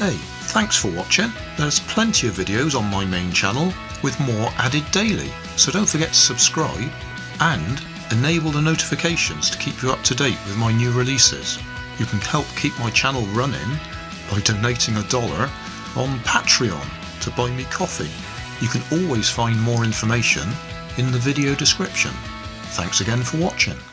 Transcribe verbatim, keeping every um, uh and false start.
Hey, thanks for watching. There's plenty of videos on my main channel with more added daily, so don't forget to subscribe and enable the notifications to keep you up to date with my new releases. You can help keep my channel running by donating a dollar on Patreon to buy me coffee. You can always find more information in the video description. Thanks again for watching.